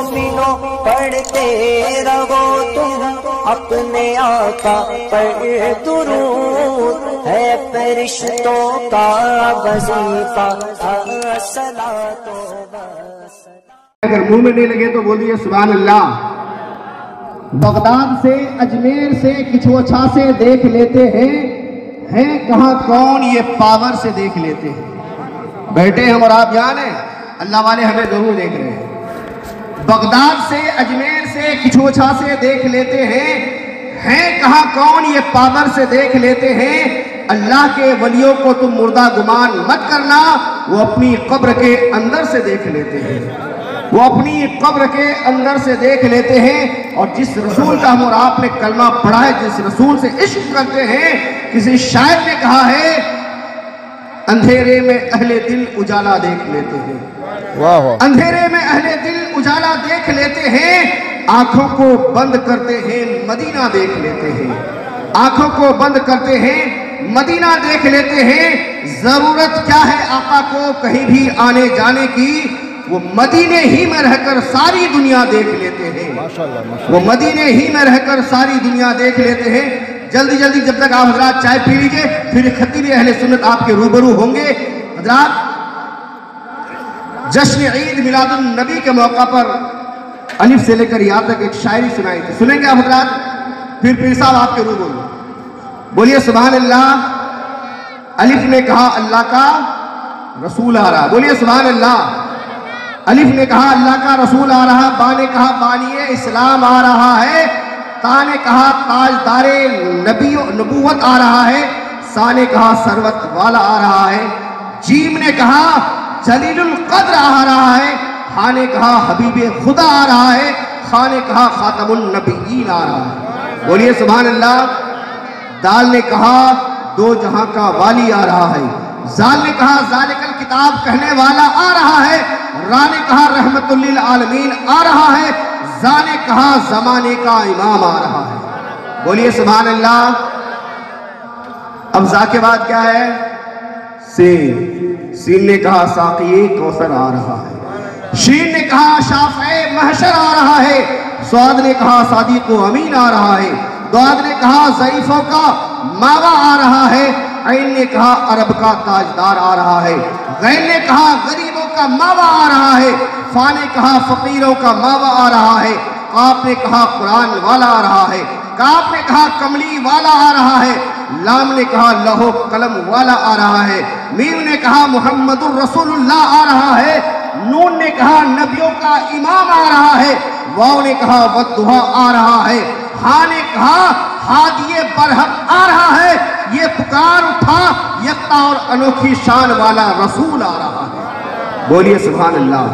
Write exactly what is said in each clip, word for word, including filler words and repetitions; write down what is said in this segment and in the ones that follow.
مومنوں پڑھتے رہو تم اپنے آقا پر درود، ہے فرشتوں کا وظیفہ الصلاۃ والسلام۔ اگر منہ میں نہیں لگے تو بولیے سبحان اللہ۔ بغداد سے اجمیر سے کچھوچھا سے دیکھ لیتے ہیں، ہیں کہاں کون یہ پاور سے دیکھ لیتے ہیں۔ بیٹھے ہم اور آپ جان ہیں، اللہ والے ہمیں ضرور دیکھ رہے ہیں۔ بغداد سے اجمیر سے کچھوچھا سے دیکھ لیتے ہیں، ہیں کہاں کون یہ پاور سے دیکھ لیتے ہیں۔ اللہ کے ولیوں کو تم مردہ گمان مت کرنا، وہ اپنی قبر کے اندر سے دیکھ لیتے ہیں، وہ اپنی قبر کے اندر سے دیکھ لیتے ہیں۔ اور جس رسول کا ہم اور آپ نے کلمہ پڑھا ہے، جس رسول سے عشق کرتے ہیں، کسی شاعر نے کہا ہے اندھیرے میں اہل دل اجالا دیکھ لیتے ہیں، اندھیرے میں اہل دل اجالا دیکھ لیتے ہیں، آنکھوں کو بند کرتے ہیں مدینہ دیکھ لیتے ہیں، آنکھوں کو بند کرتے ہیں مدینہ دیکھ لیتے ہیں۔ ضرورت کیا ہے آقا کو کہیں بھی آنے جانے کی، وہ مدینے ہی میں رہ کر ساری دنیا دیکھ لیتے ہیں، وہ مدینے ہی میں رہ کر ساری دنیا دیکھ لیتے ہیں۔ جلدی جلدی جب تک آپ حضرات چائے پی لیجئے، پھر خطیب اہل سنت آپ کے روبرو ہوں گے۔ حضرات جشن عید میلاد النبی کے موقع پر الف سے لے کر یہاں تک ایک شاعری سنائی تھی، سنیں گے آپ حضرات؟ پھر پیر صاحب آپ کے روبرو بولیے سبحان اللہ۔ الف نے کہا اللہ کا رسول آ رہا، بولیے سبحان اللہ۔ الف نے کہا اللہ کا رسول آ رہا، با نے کہا بانی اسلام آ رہا ہے، تا نے کہا تاجدار نبوت آ رہا ہے، سا نے کہا ثروت والا آ رہا ہے، جیم نے کہا جلیل القدر آ رہا ہے، ہا نے کہا حبیب خدا آ رہا ہے، خا نے کہا خاتم النبیین آ رہا ہے، بولیے سبحان اللہ۔ دال نے کہا دو جہاں کا والی آ رہا ہے، زال نے کہا ذالک الکتاب کہنے والا آ رہا ہے، را نے کہا رحمت للعالمین آ رہا ہے، زا نے کہا زمانے کا امام آ رہا ہے، بولیے سبحان اللہ۔ اب زا کے بعد کیا ہے؟ سین، سین نے کہا ساقی کوثر آ رہا ہے، شین نے کہا شافع محشر آ رہا ہے، سعاد نے کہا صادق و امین آ رہا ہے، دعاد نے کہا ضعیفوں کا ماوا آ رہا ہے، عین نے کہا عرب کا تاجدار آ رہا ہے، غین نے کہا غریبوں کا ماوا آ رہا ہے، فا نے کہا فقیروں کا ماوا آ رہا ہے، قاف نے کہا قرآن والا آ رہا ہے، کاف نے کہا کملی والا آ رہا ہے، لام نے کہا لہو قلم والا آ رہا ہے، میم نے کہا محمد الرسول اللہ آ رہا ہے، نون نے کہا نبیوں کا امام آ رہا ہے، واو نے کہا والضحیٰ آ رہا ہے، ہاں نے کہا ہادی برحق آ رہا ہے، یہ پکار اٹھا یکتا اور انوکھی شان والا رسول آ رہا ہے، بولیے سبحان اللہ۔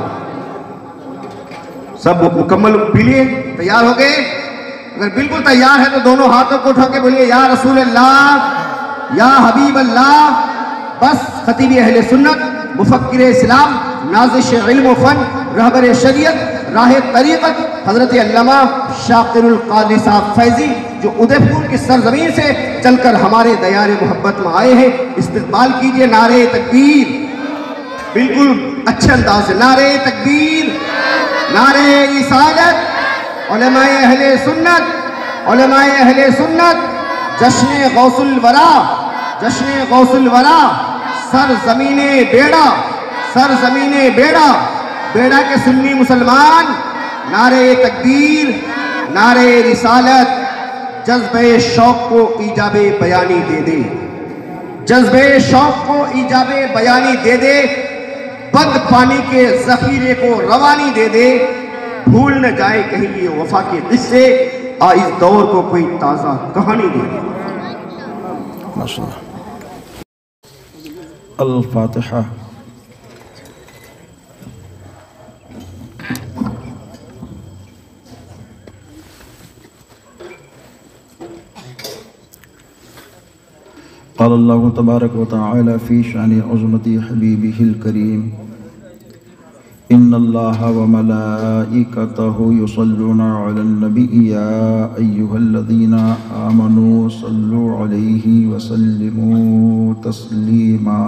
سب مکمل پیلیے تیار ہو گئے؟ اگر بالکل تیار ہے تو دونوں ہاتھوں کو اٹھا کے بولیے یا رسول اللہ، یا حبیب اللہ۔ بس خطیب اہل سنت، مفکر اسلام، نازش علم و فن، رہبر شریعت، راہ طریقت حضرت علامہ شاکر القادری صاحب فیضی جو ادے پور کی سرزمین سے چل کر ہمارے دیار محبت میں آئے ہیں، استقبال کیجئے۔ نعرہ تکبیر، بالکل اچھے انداز سے نعرہ تکبیر، نعرہ رسالت، علماء اہل سنت، علماء اہل سنت، جشن غوث الورا، جشن غوث الورا، سرزمین بیڑا، سرزمین بیڑا، بیڑا کے سنی مسلمان، نعرہ تکبیر، نعرہ رسالت، جذبہ شوق کو ایجاب بیانی دے دے، جذبہ شوق کو ایجاب بیانی دے دے، بند پانی کے ذخیرے کو روانی دے دے، بھول نہ جائے کہیں یہ وفا کے قصے، آ اس دور کو کوئی تازہ کہانی دے دے۔ الفاتحہ۔ قال اللہ تبارک و تعالی فی شان عظمت حبیبہ الکریم ان إن الله وملائكته يصلون على النبي يا أيها الذين آمنوا صلوا عليه وسلموا تسليما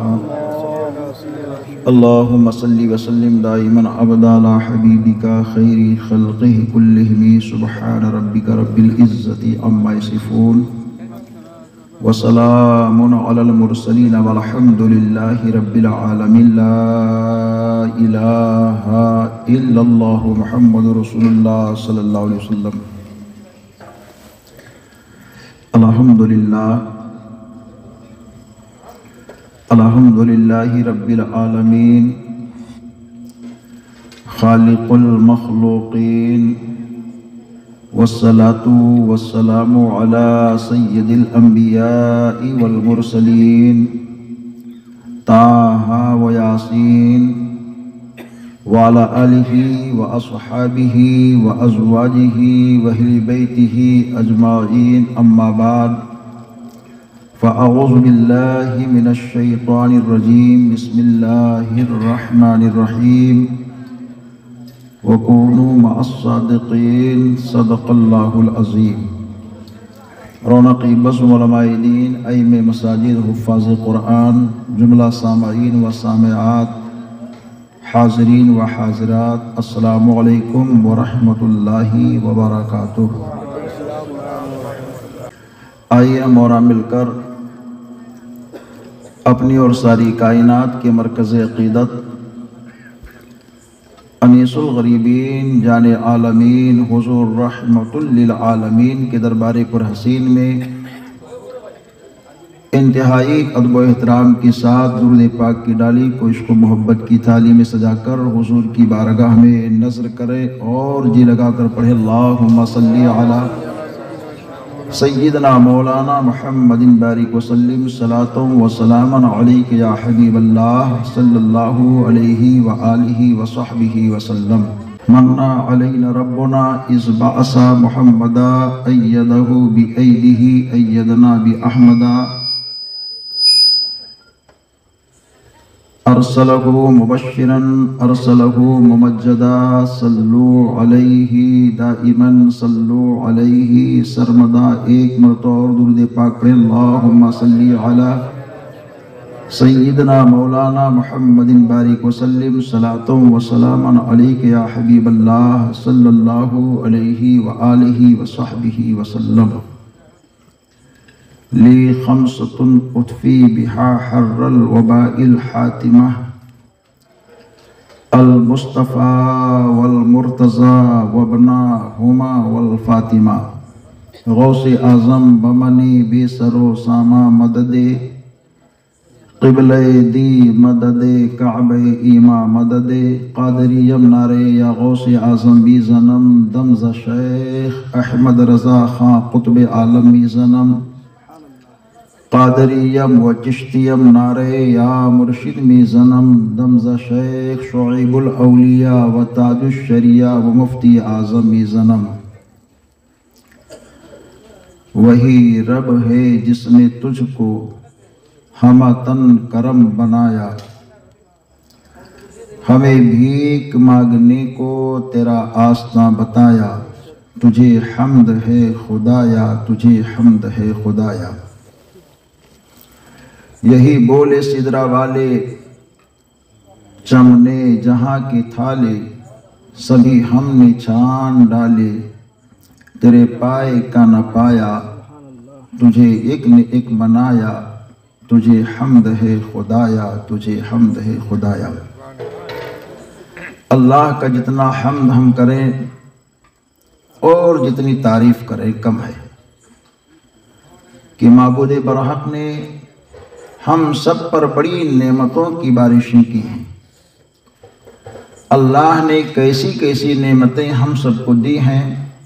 اللهم صل وسلم دائما أبدا على حبيبك خير خلقه كلهم سبحان ربك رب العزة عما يصفون وسلام على المرسلين والحمد لله رب العالمين لا إله إلا الله محمد رسول الله صلى الله عليه وسلم الحمد لله الحمد لله رب العالمين خالق المخلوقين والصلاة والسلام على سيد الأنبياء والمرسلين طه وياسين وعلى آله وأصحابه وأزواجه وأهل بيته أجمعين أما بعد فأعوذ بالله من الشيطان الرجيم بسم الله الرحمن الرحيم وَكُونُوا مَعَ الصَّادِقِينَ صدق اللہ العظیم رونقی بزم علماء دین ائم مساجد حفاظ قرآن جملہ سامعین و سامعات حاضرین و حاضرات السلام علیکم ورحمۃ اللہ وبرکاتہ۔ آئیے ہم اور مل کر اپنی اور ساری کائنات کے مرکز عقیدت انیس الغریبین جان عالمین حضور رحمت للعالمین کے دربار پر حسین میں انتہائی ادب و احترام کے ساتھ درود پاک کی ڈالی کو عشق و محبت کی تھالی میں سجا کر حضور کی بارگاہ میں نظر کرے اور جی لگا کر پڑھے اللہم صلی علی سیدنا مولانا محمد بارک وسلم صلاۃ و سلاما علیک یا حبیب اللہ صلی اللہ علیہ وآلہ وصحبہ وسلم منّا علینا ربنا اذ بعث محمدا ایدہ بایدہ ایدنا باحمدا ارسلہ مبشرا ارسلہ ممجدا صلو علیہ دائما صلو علیہ سرمدا۔ ایک مرتبہ اور درود پاک پڑھیں اللہم صلی علی سیدنا مولانا محمد بارک وسلم صلاۃ و سلاما علیک یا حبیب اللہ صلی اللہ علیہ وآلہ وصحبہ وسلم۔ لی خمسۃ اطفی بہا حر الوباء الحاتمہ المصطفیٰ والمرتضی وابناہما والفاطمہ۔ غوث اعظم بمنی بے سر و ساما مدد قبلہ دی مدد کعبہ ایما مدد قادریم نارے یا غوث اعظم بی زنم دمز شیخ احمد رضا خان قطب عالم بی زنم قادریم و چشتیم نارے یا مرشد می زنم دمز شیخ شعیب الاولیاء و تاج الشریعہ و مفتی اعظم می زنم۔ وہی رب ہے جس نے تجھ کو ہمہ تن کرم بنایا، ہمیں بھیک مانگنے کو تیرا آستاں بتایا، تجھے حمد ہے خدایا تجھے حمد ہے خدایا۔ یہی بولے سدرا والے چمنے جہاں کے تھالے، سبھی ہم نے چھان ڈالے، تیرے پائے کا نہ پایا، تجھے ایک نے ایک بنایا، تجھے حمد ہے خدایا تجھے حمد ہے خدایا۔ اللہ کا جتنا حمد ہم کریں اور جتنی تعریف کریں کم ہے کہ معبود برحق نے ہم سب پر بڑی نعمتوں کی بارشیں کی ہیں۔ اللہ نے کیسی کیسی نعمتیں ہم سب کو دی ہیں،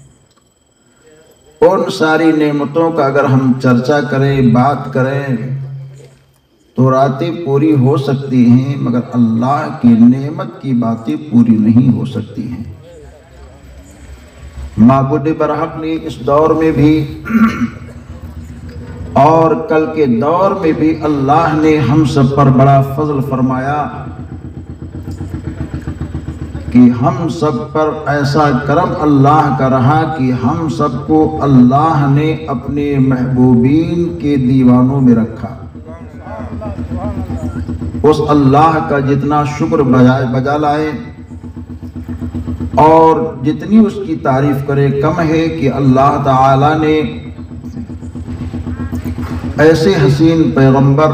ان ساری نعمتوں کا اگر ہم چرچا کریں بات کریں تو راتیں پوری ہو سکتی ہیں، مگر اللہ کی نعمت کی باتیں پوری نہیں ہو سکتی ہیں۔ معبود برحق نے اس دور میں بھی اور کل کے دور میں بھی اللہ نے ہم سب پر بڑا فضل فرمایا کہ ہم سب پر ایسا کرم اللہ کا رہا کہ ہم سب کو اللہ نے اپنے محبوبین کے دیوانوں میں رکھا۔ اس اللہ کا جتنا شکر بجا لائے اور جتنی اس کی تعریف کرے کم ہے کہ اللہ تعالی نے ایسے حسین پیغمبر،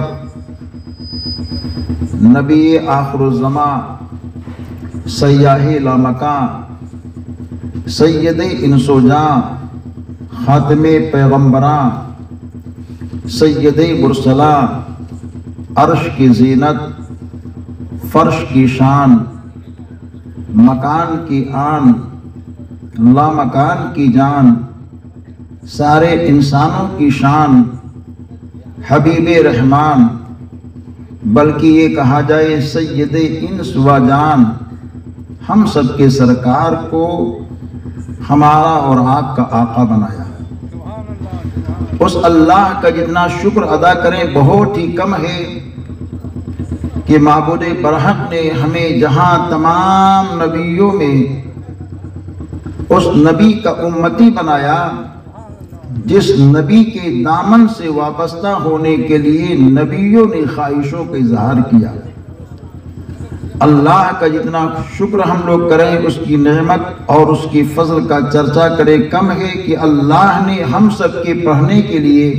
نبی آخر الزمان، سیاح لامکان، سید انس و جاں، خاتم پیغمبراں، سید مرسلاں، عرش کی زینت، فرش کی شان، مکان کی آن، لامکان کی جان، سارے انسانوں کی شان، حبیب رحمان، بلکہ یہ کہا جائے سید انس و جان، ہم سب کے سرکار کو ہمارا اور آپ کا آقا بنایا۔ اس اللہ کا جتنا شکر ادا کریں بہت ہی کم ہے کہ معبود برحق نے ہمیں جہاں تمام نبیوں میں اس نبی کا امتی بنایا جس نبی کے دامن سے وابستہ ہونے کے لیے نبیوں نے خواہشوں کا اظہار کیا۔ اللہ کا جتنا شکر ہم لوگ کریں، اس کی نعمت اور اس کی فضل کا چرچا کرے کم ہے کہ اللہ نے ہم سب کے پڑھنے کے لیے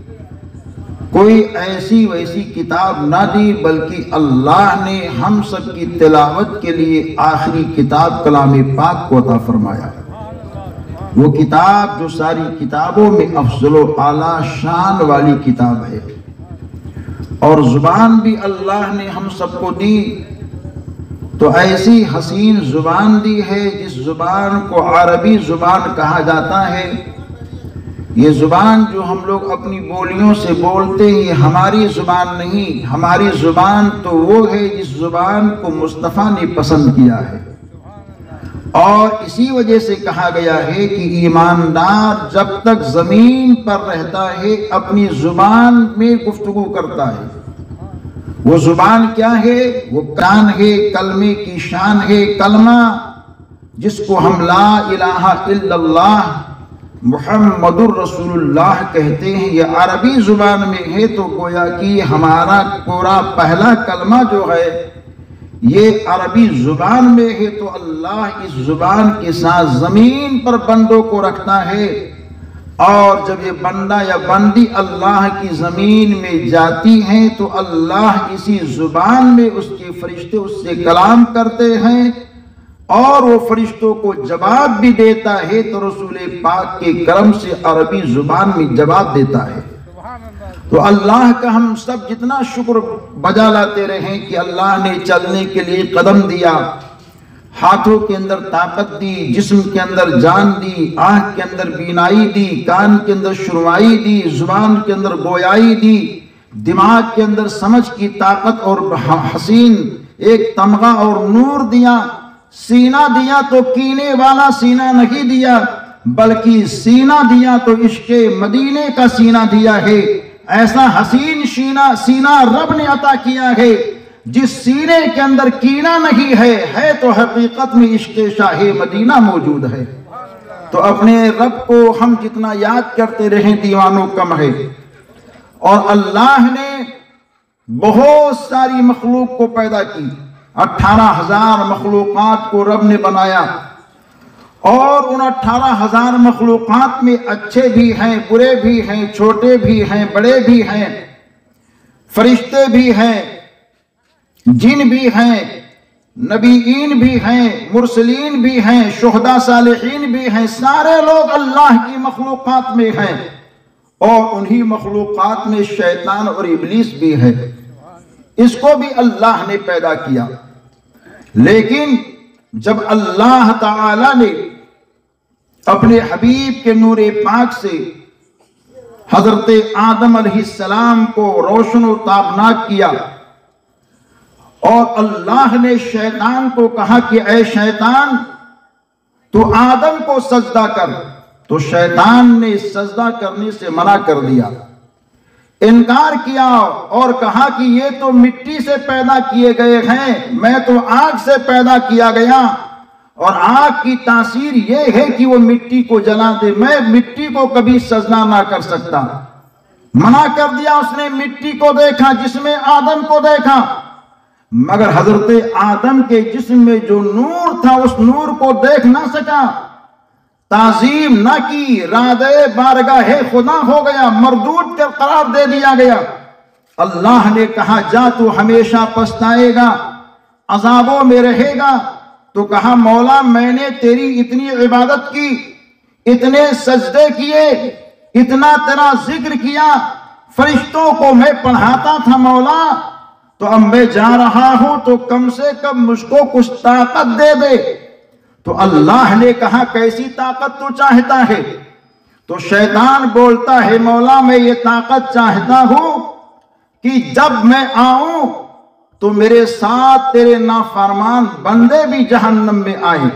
کوئی ایسی ویسی کتاب نہ دی، بلکہ اللہ نے ہم سب کی تلاوت کے لیے آخری کتاب کلام پاک کو عطا فرمایا۔ وہ کتاب جو ساری کتابوں میں افضل و اعلیٰ شان والی کتاب ہے، اور زبان بھی اللہ نے ہم سب کو دی تو ایسی حسین زبان دی ہے جس زبان کو عربی زبان کہا جاتا ہے۔ یہ زبان جو ہم لوگ اپنی بولیوں سے بولتے ہیں یہ ہماری زبان نہیں، ہماری زبان تو وہ ہے جس زبان کو مصطفیٰ نے پسند کیا ہے، اور اسی وجہ سے کہا گیا ہے کہ ایماندار جب تک زمین پر رہتا ہے اپنی زبان میں گفتگو کرتا ہے۔ وہ زبان کیا ہے؟ وہ کان ہے، کلمے کی شان ہے، کلمہ جس کو ہم لا الہ الا اللہ محمد الرسول اللہ کہتے ہیں، یہ عربی زبان میں ہے تو گویا کہ ہمارا پورا پہلا کلمہ جو ہے یہ عربی زبان میں ہے، تو اللہ اس زبان کے ساتھ زمین پر بندوں کو رکھتا ہے، اور جب یہ بندہ یا بندی اللہ کی زمین میں جاتی ہیں تو اللہ اسی زبان میں اس کے فرشتے اس سے کلام کرتے ہیں، اور وہ فرشتوں کو جواب بھی دیتا ہے تو رسول پاک کے کرم سے عربی زبان میں جواب دیتا ہے۔ تو اللہ کا ہم سب جتنا شکر بجا لاتے رہیں کہ اللہ نے چلنے کے لیے قدم دیا، ہاتھوں کے اندر طاقت دی، جسم کے اندر جان دی، آنکھ کے اندر بینائی دی، کان کے اندر شنوائی دی، زبان کے اندر گویائی دی، دماغ کے اندر سمجھ کی طاقت اور حسین ایک تمغہ اور نور دیا، سینہ دیا تو کینے والا سینہ نہیں دیا بلکہ سینہ دیا تو عشق مدینے کا سینہ دیا ہے۔ ایسا حسین سینہ سینہ رب نے عطا کیا ہے جس سینے کے اندر کینہ نہیں ہے، ہے تو حقیقت میں عشق شاہ مدینہ موجود ہے۔ تو اپنے رب کو ہم جتنا یاد کرتے رہیں دیوانوں کم ہے۔ اور اللہ نے بہت ساری مخلوق کو پیدا کی، اٹھارہ ہزار مخلوقات کو رب نے بنایا، اور ان اٹھارہ ہزار مخلوقات میں اچھے بھی ہیں، برے بھی ہیں، چھوٹے بھی ہیں، بڑے بھی ہیں، فرشتے بھی ہیں، جن بھی ہیں، نبیین بھی ہیں، مرسلین بھی ہیں، شہداء صالحین بھی ہیں، سارے لوگ اللہ کی مخلوقات میں ہیں، اور انہی مخلوقات میں شیطان اور ابلیس بھی ہے، اس کو بھی اللہ نے پیدا کیا۔ لیکن جب اللہ تعالی نے اپنے حبیب کے نور پاک سے حضرت آدم علیہ السلام کو روشن و تابناک کیا، اور اللہ نے شیطان کو کہا کہ اے شیطان تو آدم کو سجدہ کر، تو شیطان نے سجدہ کرنے سے منع کر دیا، انکار کیا، اور کہا کہ یہ تو مٹی سے پیدا کیے گئے ہیں، میں تو آگ سے پیدا کیا گیا، اور آگ کی تاثیر یہ ہے کہ وہ مٹی کو جلا دے. میں مٹی کو کبھی سجدہ نہ کر سکتا. منع کر دیا. اس نے مٹی کو دیکھا جس میں آدم کو دیکھا، مگر حضرت آدم کے جسم میں جو نور تھا اس نور کو دیکھ نہ سکا. تعظیم نہ کی، رادے بارگاہ خدا ہو گیا، مردود کر قرار دے دیا گیا. اللہ نے کہا جا تو ہمیشہ پچھتائے گا، عذابوں میں رہے گا. تو کہا مولا میں نے تیری اتنی عبادت کی، اتنے سجدے کیے، اتنا تیرا ذکر کیا، فرشتوں کو میں پڑھاتا تھا مولا، تو اب میں جا رہا ہوں تو کم سے کم مجھ کو کچھ طاقت دے دے. تو اللہ نے کہا کیسی طاقت تو چاہتا ہے؟ تو شیطان بولتا ہے مولا میں یہ طاقت چاہتا ہوں کہ جب میں آؤں تو میرے ساتھ تیرے نافرمان بندے بھی جہنم میں آئیں،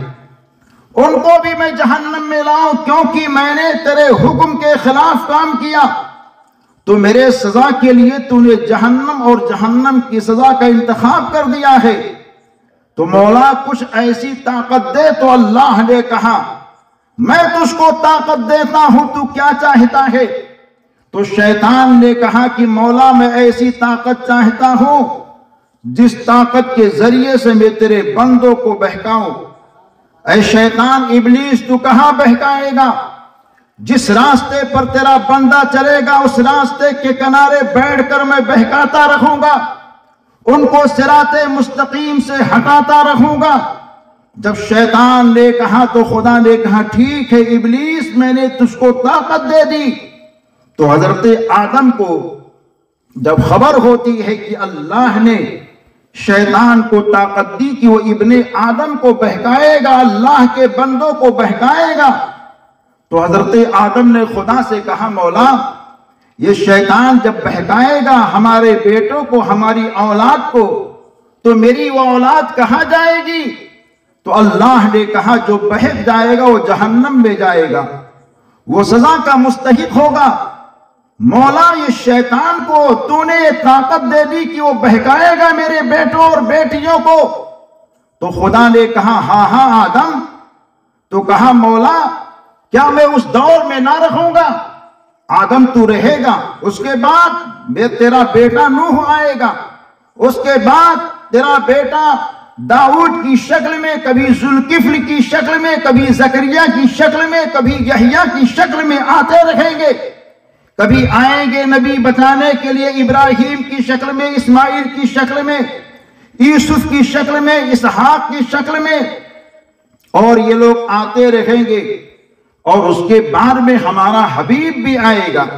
ان کو بھی میں جہنم میں لاؤں، کیونکہ میں نے تیرے حکم کے خلاف کام کیا. تو میرے سزا کے لیے تو نے جہنم اور جہنم کی سزا کا انتخاب کر دیا ہے. تو مولا کچھ ایسی طاقت دے. تو اللہ نے کہا میں تجھ کو طاقت دیتا ہوں، تو کیا چاہتا ہے؟ تو شیطان نے کہا کہ مولا میں ایسی طاقت چاہتا ہوں جس طاقت کے ذریعے سے میں تیرے بندوں کو بہکاؤں. اے شیطان ابلیس تو کہاں بہکائے گا؟ جس راستے پر تیرا بندہ چلے گا اس راستے کے کنارے بیٹھ کر میں بہکاتا رہوں گا، ان کو صراط مستقیم سے ہٹاتا رہوں گا. جب شیطان نے کہا تو خدا نے کہا ٹھیک ہے ابلیس میں نے تجھ کو طاقت دے دی. تو حضرت آدم کو جب خبر ہوتی ہے کہ اللہ نے شیطان کو طاقت دی کہ وہ ابن آدم کو بہکائے گا، اللہ کے بندوں کو بہکائے گا، تو حضرت آدم نے خدا سے کہا مولا یہ شیطان جب بہکائے گا ہمارے بیٹوں کو، ہماری اولاد کو، تو میری وہ اولاد کہاں جائے گی؟ تو اللہ نے کہا جو بہک جائے گا وہ جہنم میں جائے گا، وہ سزا کا مستحق ہوگا. مولا یہ شیطان کو تو نے یہ طاقت دے دی کہ وہ بہکائے گا میرے بیٹوں اور بیٹیوں کو. تو خدا نے کہا ہاں ہاں آدم. تو کہا مولا کیا میں اس دور میں نہ رہوں گا؟ آدم تو رہے گا، اس کے بعد میں تیرا بیٹا نوح آئے گا، اس کے بعد تیرا بیٹا داؤد کی شکل میں، کبھی ذوالکفل کی شکل میں، کبھی زکریا کی شکل میں، کبھی یحییٰ کی شکل میں آتے رہیں گے. کبھی آئیں گے نبی بتانے کے لیے ابراہیم کی شکل میں، اسماعیل کی شکل میں، یوسف کی شکل میں، اسحاق کی شکل میں، اور یہ لوگ آتے رہیں گے. اور اس کے بعد میں ہمارا حبیب بھی آئے گا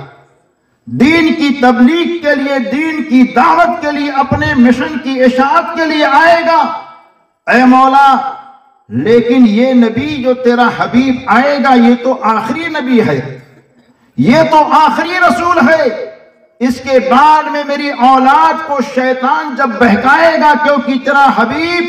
دین کی تبلیغ کے لیے، دین کی دعوت کے لیے، اپنے مشن کی اشاعت کے لیے آئے گا. اے مولا لیکن یہ نبی جو تیرا حبیب آئے گا یہ تو آخری نبی ہے، یہ تو آخری رسول ہے. اس کے بعد میں میری اولاد کو شیطان جب بہکائے گا، کیونکہ تیرا حبیب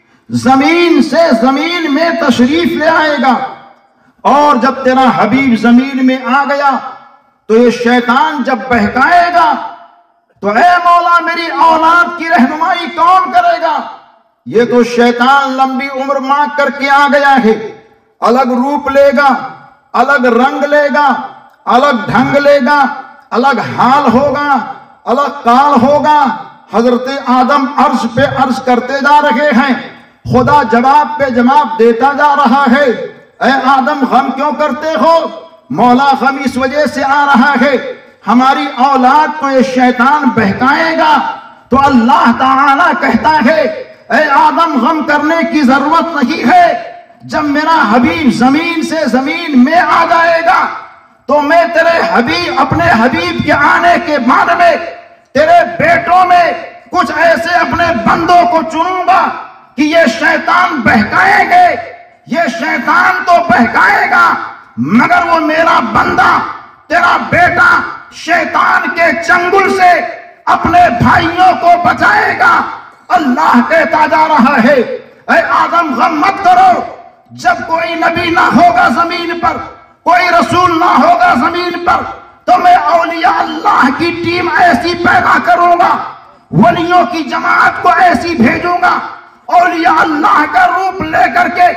زمین سے زمین میں تشریف لے آئے گا، اور جب تیرا حبیب زمین میں آ گیا تو یہ شیطان جب بہکائے گا تو اے مولا میری اولاد کی رہنمائی کون کرے گا؟ یہ تو شیطان لمبی عمر مانگ کر کے آ گیا ہے، الگ روپ لے گا، الگ رنگ لے گا، الگ ڈھنگ لے گا، الگ حال ہوگا، الگ قال ہوگا. حضرت آدم عرش پہ عرش کرتے جا رہے ہیں، خدا جواب پہ جواب دیتا جا رہا ہے. اے آدم غم کیوں کرتے ہو؟ مولا غم اس وجہ سے آ رہا ہے ہماری اولاد کو یہ شیطان بہکائے گا. تو اللہ تعالی کہتا ہے اے آدم غم کرنے کی ضرورت نہیں ہے، جب میرا حبیب زمین سے زمین میں آ جائے گا تو میں تیرے حبیب اپنے حبیب کے آنے کے بعد میں تیرے بیٹوں میں کچھ ایسے اپنے بندوں کو چنوں گا کہ یہ شیطان بہکائیں گے. یہ شیطان تو بہکائے گا مگر وہ میرا بندہ تیرا بیٹا شیطان کے چنگل سے اپنے بھائیوں کو بچائے گا. اللہ کہتا جا رہا ہے اے آدم غم مت کرو، جب کوئی نبی نہ ہوگا زمین پر، کوئی رسول نہ ہوگا زمین پر، تو میں اولیاء اللہ کی ٹیم ایسی پیدا کروں گا، ولیوں کی جماعت کو ایسی بھیجوں گا، اولیاء اللہ کا روپ لے کر کے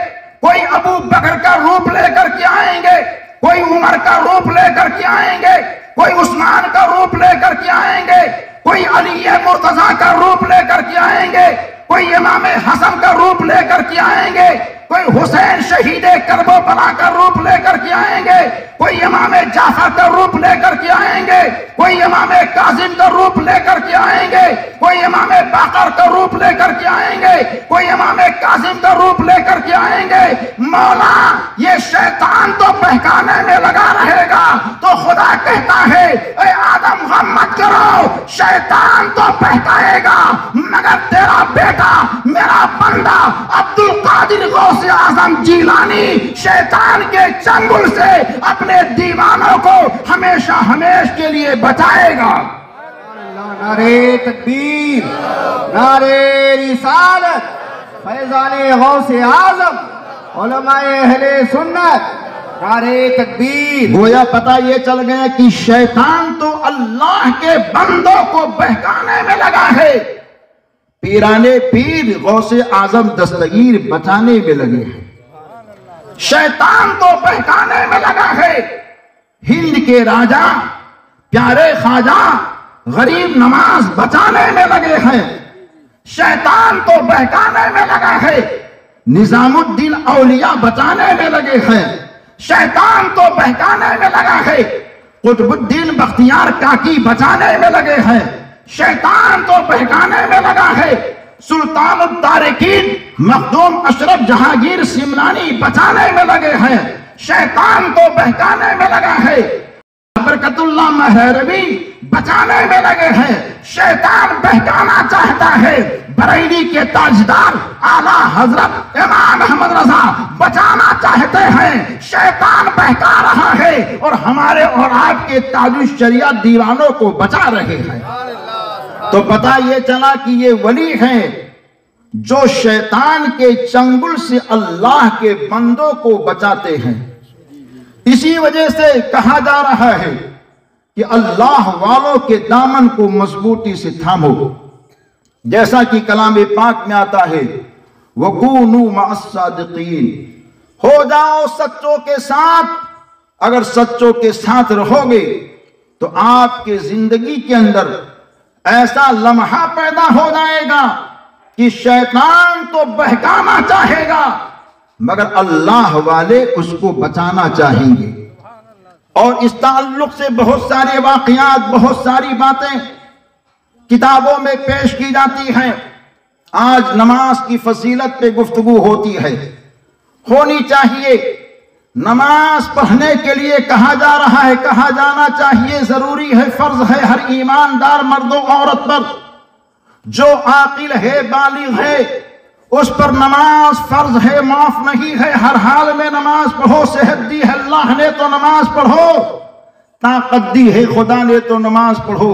کوئی ابو بکر کا روپ لے کر کے آئیں گے، کوئی عمر کا روپ لے کر کے آئیں گے، کوئی عثمان کا روپ لے کر کے آئیں گے، کوئی علی مرتضیٰ کا روپ لے کر کے آئیں گے، کوئی امام حسن کا روپ لے کر کے آئیں گے، کوئی حسین شہید کرب و بلا کا روپ لے کر کے آئیں گے، کوئی امام جعفر کا روپ لے کر کے آئیں گے، کوئی امام کاظم کا روپ لے کر کے آئیں گے، کوئی امام باقر کا روپ لے کر کے آئیں گے، کوئی امام کاظم کا روپ لے کر کے آئیں گے۔ مولا یہ شیطان تو بہکانے میں لگا رہے گا، تو خدا کہتا ہے اے آدم غم مت کرو، شیطان تو بہکائے گا مگر تیرا بیٹا میرا بندہ عبد القادر غوث اعظم جیلانی شیطان کے چنگل سے اپنے دیوانوں کو ہمیشہ ہمیش کے لیے بچائے گا۔ نعرے تکبیر، نعرے رسالت، فیضان غوث اعظم، علماء اہل سنت، نعرے تکبیر۔ گویا پتہ یہ چل گیا کہ شیطان تو اللہ کے بندوں کو بہکانے میں لگا ہے، پیرانے پیر غوث اعظم دستگیر بچانے میں لگے ہیں۔ شیطان تو بہکانے میں لگا ہے، ہند کے راجہ پیارے خواجہ غریب نواز بچانے میں لگے ہیں۔ شیطان تو بہکانے میں لگا ہے، نظام الدین اولیاء بچانے میں لگے ہیں۔ شیطان تو بہکانے میں لگا ہے، قطب الدین بختیار کاکی بچانے میں لگے ہیں۔ شیطان تو بہکانے میں لگا ہے، سلطان التارکین مخدوم اشرف جہانگیر سمنانی بچانے میں لگے ہیں۔ شیطان تو بہکانے میں لگا ہے، برکت اللہ مہروی بچانے میں لگے ہیں۔ شیطان بہکانا چاہتا ہے، بریلی کے تاجدار اعلیٰ حضرت امام احمد رضا بچانا چاہتے ہیں۔ شیطان بہکا رہا ہے اور ہمارے اور آپ کے تاج الشریعہ دیوانوں کو بچا رہے ہیں۔ تو پتہ یہ چلا کہ یہ ولی ہیں جو شیطان کے چنگل سے اللہ کے بندوں کو بچاتے ہیں۔ اسی وجہ سے کہا جا رہا ہے کہ اللہ والوں کے دامن کو مضبوطی سے تھامو، جیسا کہ کلام پاک میں آتا ہے وَكُونُوا مَعَ الصَّادِقِينَ، ہو جاؤ سچوں کے ساتھ۔ اگر سچوں کے ساتھ رہو گے تو آپ کے زندگی کے اندر ایسا لمحہ پیدا ہو جائے گا کہ شیطان تو بہکانا چاہے گا مگر اللہ والے اس کو بچانا چاہیں گے۔ اور اس تعلق سے بہت سارے واقعات، بہت ساری باتیں کتابوں میں پیش کی جاتی ہیں۔ آج نماز کی فضیلت پہ گفتگو ہوتی ہے، ہونی چاہیے۔ نماز پڑھنے کے لیے کہا جا رہا ہے، کہا جانا چاہیے، ضروری ہے، فرض ہے ہر ایماندار مرد و عورت پر، جو عاقل ہے، بالغ ہے، اس پر نماز فرض ہے، معاف نہیں ہے۔ ہر حال میں نماز پڑھو، صحت دی ہے اللہ نے تو نماز پڑھو، طاقت دی ہے خدا نے تو نماز پڑھو،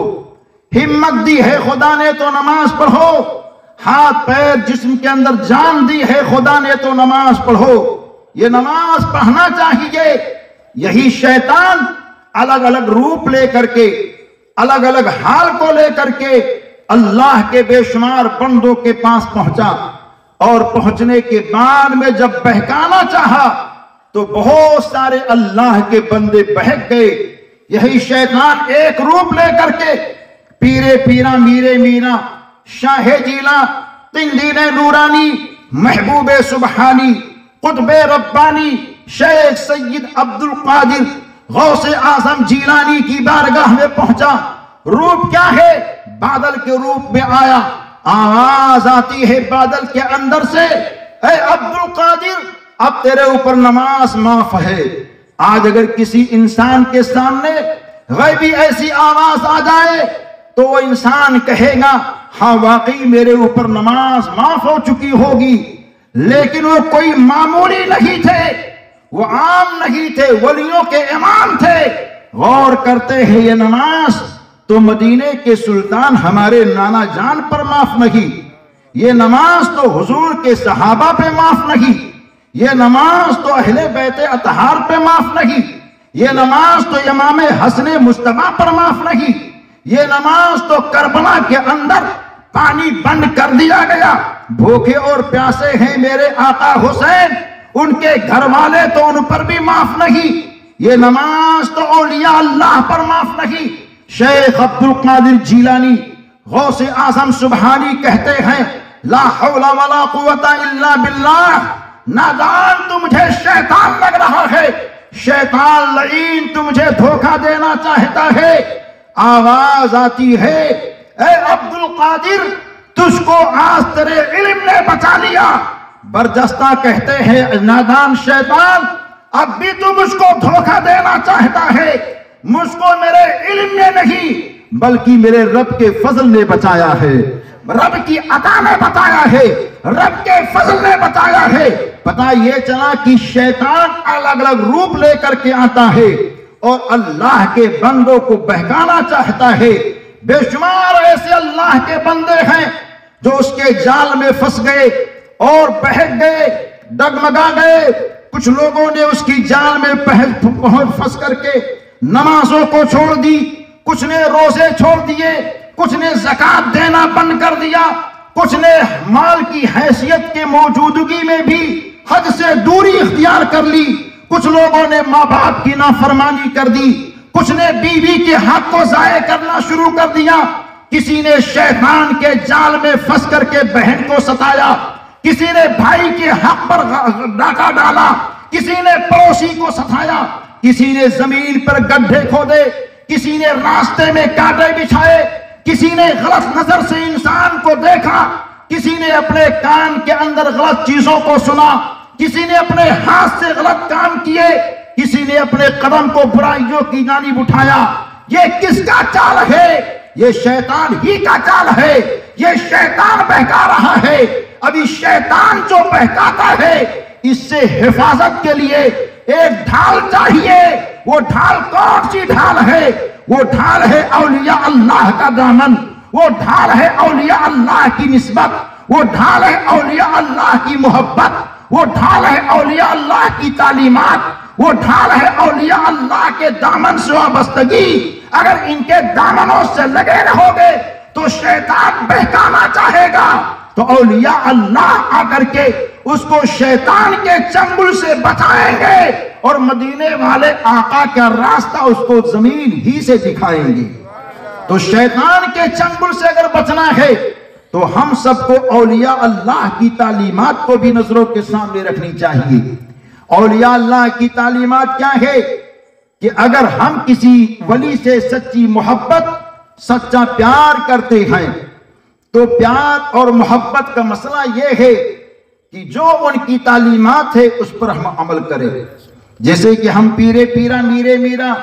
ہمت دی ہے خدا نے تو نماز پڑھو، ہاتھ پیر جسم کے اندر جان دی ہے خدا نے تو نماز پڑھو۔ یہ نماز پڑھنا چاہیے۔ یہی شیطان الگ الگ روپ لے کر کے، الگ الگ حال کو لے کر کے اللہ کے بے شمار بندوں کے پاس پہنچا، اور پہنچنے کے بعد میں جب بہکانا چاہا تو بہت سارے اللہ کے بندے بہک گئے۔ یہی شیطان ایک روپ لے کر کے پیرے پیرا میرے میرا، شاہ جیلا، قندیل نورانی، محبوب سبحانی، قطب ربانی، شیخ سید عبد القادر غوث اعظم جیلانی کی بارگاہ میں پہنچا۔ روپ کیا ہے؟ بادل کے روپ میں آیا، آواز آتی ہے بادل کے اندر سے، اے عبد القادر اب تیرے اوپر نماز معاف ہے۔ آج اگر کسی انسان کے سامنے غیبی ایسی آواز آ جائے تو وہ انسان کہے گا ہاں واقعی میرے اوپر نماز معاف ہو چکی ہوگی، لیکن وہ کوئی معمولی نہیں تھے، وہ عام نہیں تھے، ولیوں کے امام تھے۔ غور کرتے ہیں یہ نماز تو مدینے کے سلطان ہمارے نانا جان پر معاف نہیں، یہ نماز تو حضور کے صحابہ پہ معاف نہیں، یہ نماز تو اہل بیت اطہار پہ معاف نہیں، یہ نماز تو امام حسن مصطفیٰ پر معاف نہیں، یہ نماز تو کربلا کے اندر پانی بند کر دیا گیا، بھوکے اور پیاسے ہیں میرے آقا حسین، ان کے گھر والے تو ان پر بھی معاف نہیں، یہ نماز تو اولیاء اللہ پر معاف نہیں۔ شیخ عبد القادر جیلانی غوث اعظم سبحانی کہتے ہیں لا حول ولا قوت الا باللہ، نادان تو مجھے شیطان لگ رہا ہے، شیطان لعین تو مجھے دھوکہ دینا چاہتا ہے۔ آواز آتی ہے اے عبد القادر تجھ کو آج تیرے علم نے بچا لیا۔ برجستہ کہتے ہیں نادان شیطان اب بھی تو مجھ کو دھوکہ دینا چاہتا ہے، مجھ کو میرے علم نے نہیں بلکہ میرے رب کے فضل نے بچایا ہے، رب کی عطا نے بتایا ہے، رب کے فضل نے بتایا ہے۔ پتہ یہ چلا کہ شیطان الگ الگ روپ لے کر کے آتا ہے اور اللہ کے بندوں کو بہکانا چاہتا ہے۔ بے شمار ایسے اللہ کے بندے ہیں جو اس کے جال میں پھنس گئے اور بہک گئے، ڈگمگا گئے۔ کچھ لوگوں نے اس کی جال میں پھنس کر کے نمازوں کو چھوڑ دی، کچھ نے روزے چھوڑ دیے، کچھ نے زکوٰۃ دینا بند کر دیا، کچھ نے مال کی حیثیت کے موجودگی میں بھی حج سے دوری اختیار کر لی، کچھ لوگوں نے ماں باپ کی نافرمانی کر دی، کچھ نے بیوی کے حق کو ضائع کرنا شروع کر دیا، کسی نے شیطان کے جال میں پھنس کر کے بہن کو ستایا، کسی نے بھائی کے حق پر ڈاکہ ڈالا، کسی نے پڑوسی کو ستایا، کسی نے زمین پر گڈھے کھودے، کسی نے راستے میں کانٹے بچھائے، کسی نے غلط نظر سے انسان کو دیکھا، کسی نے اپنے کان کے اندر غلط چیزوں کو سنا، کسی نے اپنے ہاتھ سے غلط کام کیے، کسی نے اپنے قدم کو برائیوں کی جانب اٹھایا۔ یہ کس کا چال ہے؟ یہ شیطان ہی کا چال ہے، یہ شیطان بہکا رہا ہے۔ ابھی شیطان جو بہکاتا ہے اس سے حفاظت کے لیے ایک ڈھال چاہیے۔ وہ ڈھال کون سی ڈھال ہے؟ وہ ڈھال ہے اولیاء اللہ کا دامن، وہ ڈھال ہے اولیاء اللہ کی نسبت، وہ ڈھال ہے اولیاء اللہ کی محبت، وہ ڈھال ہے اولیاء اللہ کی تعلیمات، وہ ڈھال ہے اولیاء اللہ کے دامن سے وابستگی۔ اگر ان کے دامنوں سے لگے رہو گے تو شیطان بہکانا چاہے گا، تو اولیاء اللہ آ کر کے اس کو شیطان کے چنگل سے بچائیں گے اور مدینے والے آقا کا راستہ اس کو زمین ہی سے دکھائیں گے۔ تو شیطان کے چنگل سے اگر بچنا ہے تو ہم سب کو اولیاء اللہ کی تعلیمات کو بھی نظروں کے سامنے رکھنی چاہیے۔ اولیاء اللہ کی تعلیمات کیا ہے کہ اگر ہم کسی ولی سے سچی محبت، سچا پیار کرتے ہیں تو پیار اور محبت کا مسئلہ یہ ہے کہ جو ان کی تعلیمات ہے اس پر ہم عمل کریں۔ جیسے کہ ہم پیرے پیرا میرے میرا